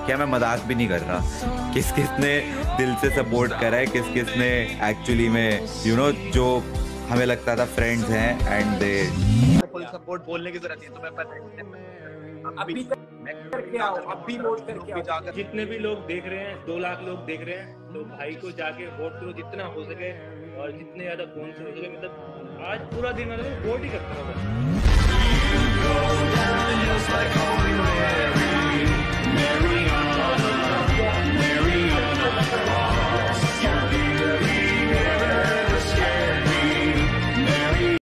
क्या मैं मजाक भी नहीं कर रहा, किस किस ने दिल से सपोर्ट करा है, किस किस ने एक्चुअली में जो हमें लगता था फ्रेंड्स हैं एंड दे फुल सपोर्ट। बोलने की जरूरत नहीं है तुम्हें पता है अभी तक करके आओ, अब भी वोट करके आओ। जितने भी लोग देख रहे हैं, 2 लाख लोग देख रहे हैं, तो भाई को जाके वोट करो जितना हो सके, और जितने ज्यादा फोन से हो सके, मतलब आज पूरा दिन मतलब वोट ही करते रहो।